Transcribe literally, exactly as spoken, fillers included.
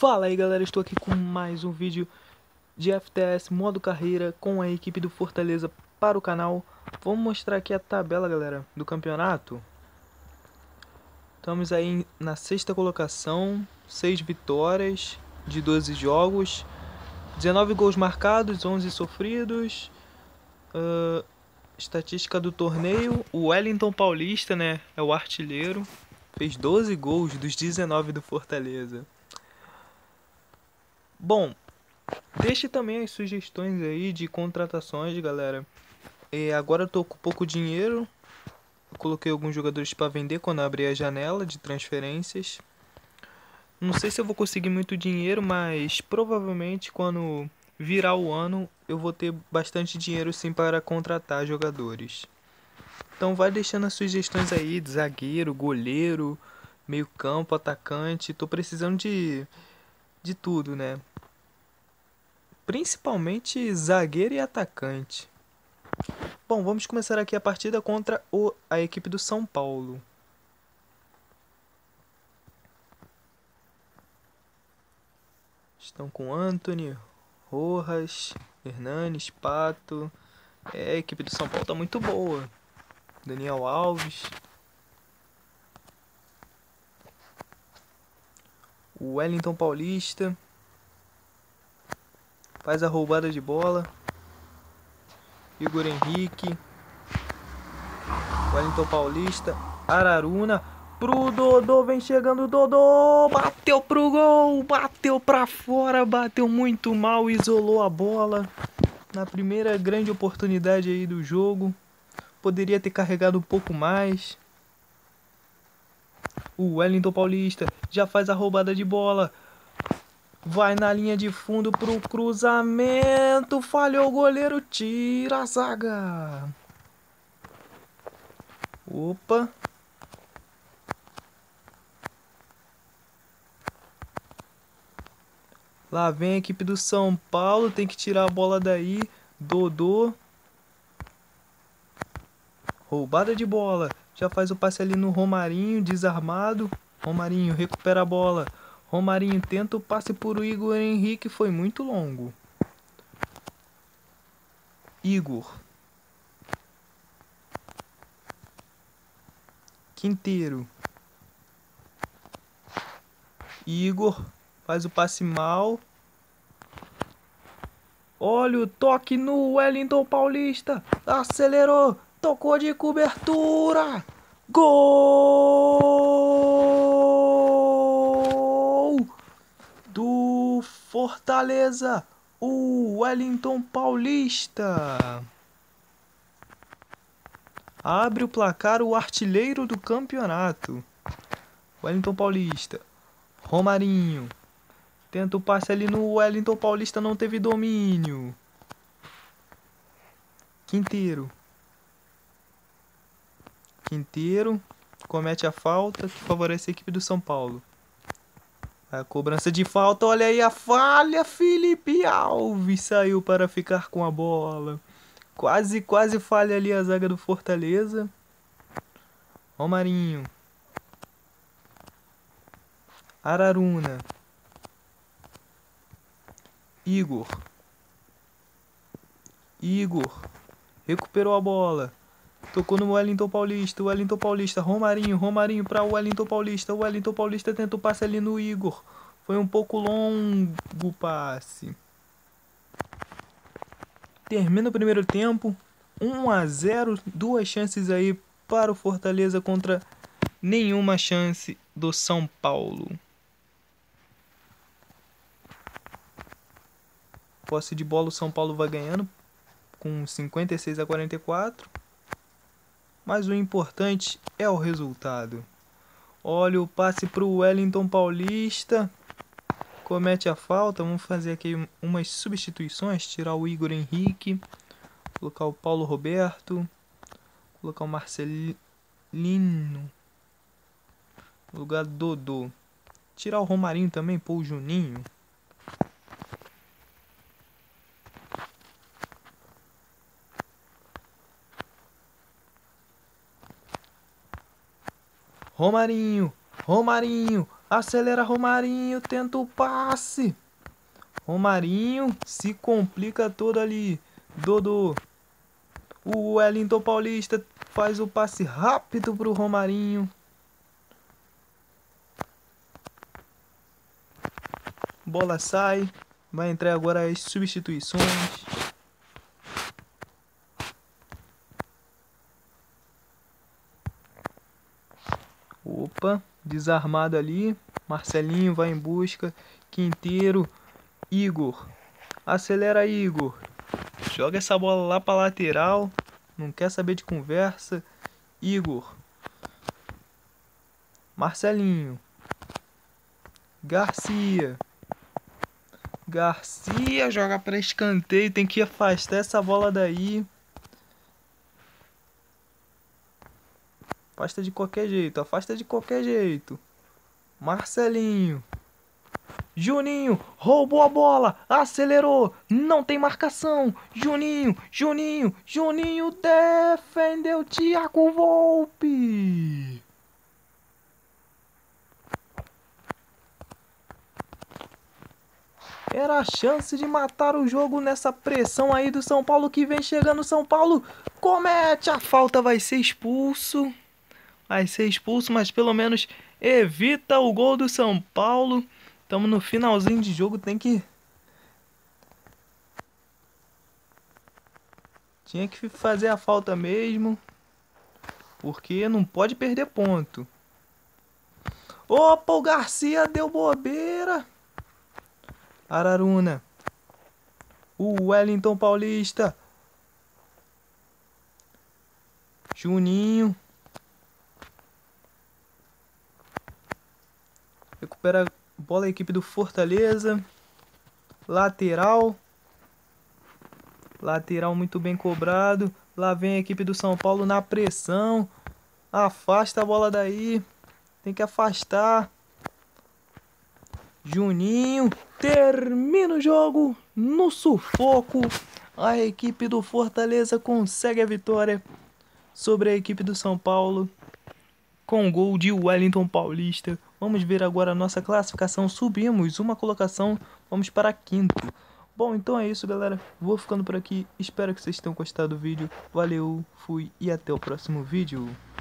Fala aí galera, estou aqui com mais um vídeo de F T S modo carreira com a equipe do Fortaleza para o canal. Vamos mostrar aqui a tabela, galera, do campeonato. Estamos aí na sexta colocação, seis vitórias de doze jogos, dezenove gols marcados, onze sofridos. uh, Estatística do torneio: o Wellington Paulista, né, é o artilheiro, fez doze gols dos dezenove do Fortaleza. Bom, deixe também as sugestões aí de contratações, galera. E agora eu tô com pouco dinheiro. Eu coloquei alguns jogadores para vender quando abrir a janela de transferências. Não sei se eu vou conseguir muito dinheiro, mas provavelmente quando virar o ano eu vou ter bastante dinheiro sim para contratar jogadores. Então vai deixando as sugestões aí de zagueiro, goleiro, meio campo, atacante. Tô precisando de, de tudo, né? Principalmente zagueiro e atacante. Bom, vamos começar aqui a partida contra o, a equipe do São Paulo. Estão com Antony, Rojas, Hernanes, Pato. É, a equipe do São Paulo tá muito boa. Daniel Alves. O Wellington Paulista. Faz a roubada de bola. Igor Henrique. Wellington Paulista. Araruna. Pro Dodô, vem chegando o Dodô, bateu pro gol, bateu pra fora, bateu muito mal, isolou a bola. Na primeira grande oportunidade aí do jogo, poderia ter carregado um pouco mais. O Wellington Paulista já faz a roubada de bola. Vai na linha de fundo pro cruzamento, falhou o goleiro, tira a zaga. Opa. Lá vem a equipe do São Paulo, tem que tirar a bola daí. Dodô. Roubada de bola. Já faz o passe ali no Romarinho, desarmado. Romarinho recupera a bola. Romarinho tenta o passe por o Igor Henrique, foi muito longo. Igor. Quinteiro. Igor faz o passe mal. Olha o toque no Wellington Paulista. Acelerou. Tocou de cobertura. Gol do Fortaleza. O Wellington Paulista abre o placar, o artilheiro do campeonato. Wellington Paulista. Romarinho. Tenta o passe ali no Wellington Paulista, não teve domínio. Quinteiro. Quinteiro comete a falta que favorece a equipe do São Paulo. A cobrança de falta, olha aí a falha. Felipe Alves saiu para ficar com a bola. Quase, quase falha ali a zaga do Fortaleza. Romarinho. Araruna. Igor. Igor. Recuperou a bola. Tocou no Wellington Paulista. Wellington Paulista. Romarinho. Romarinho para o Wellington Paulista. O Wellington Paulista tenta o passe ali no Igor. Foi um pouco longo o passe. Termina o primeiro tempo. um a zero. Duas chances aí para o Fortaleza contra nenhuma chance do São Paulo. Posse de bola, o São Paulo vai ganhando com cinquenta e seis a quarenta e quatro. Mas o importante é o resultado. Olha o passe para o Wellington Paulista. Comete a falta. Vamos fazer aqui umas substituições. Tirar o Igor Henrique. Colocar o Paulo Roberto. Colocar o Marcelino no lugar do Dodô. Tirar o Romarinho também. Pôr o Juninho. Romarinho, Romarinho, Acelera Romarinho, tenta o passe. Romarinho se complica todo ali. Dodô. O Wellington Paulista faz o passe rápido pro Romarinho. Bola sai. Vai entrar agora as substituições. Opa, desarmado ali. Marcelinho vai em busca. Quinteiro. Igor. Acelera, Igor. Joga essa bola lá pra lateral. Não quer saber de conversa. Igor. Marcelinho. Garcia. Garcia joga para escanteio. Tem que afastar essa bola daí. Afasta de qualquer jeito. Afasta de qualquer jeito. Marcelinho. Juninho. Roubou a bola. Acelerou. Não tem marcação. Juninho. Juninho. Juninho defendeu Thiago Volpi. Era a chance de matar o jogo nessa pressão aí do São Paulo que vem chegando. São Paulo comete a falta, vai ser expulso. Vai ser expulso, mas pelo menos evita o gol do São Paulo. Estamos no finalzinho de jogo, tem que... Tinha que fazer a falta mesmo. Porque não pode perder ponto. Opa, o Garcia deu bobeira. Araruna. O Wellington Paulista. Juninho. Recupera a bola a equipe do Fortaleza. Lateral. Lateral muito bem cobrado. Lá vem a equipe do São Paulo na pressão. Afasta a bola daí. Tem que afastar. Juninho. Termina o jogo no sufoco. A equipe do Fortaleza consegue a vitória sobre a equipe do São Paulo com o gol de Wellington Paulista. Vamos ver agora a nossa classificação. Subimos uma colocação, vamos para quinto. Bom, então é isso, galera. Vou ficando por aqui. Espero que vocês tenham gostado do vídeo. Valeu, fui e até o próximo vídeo.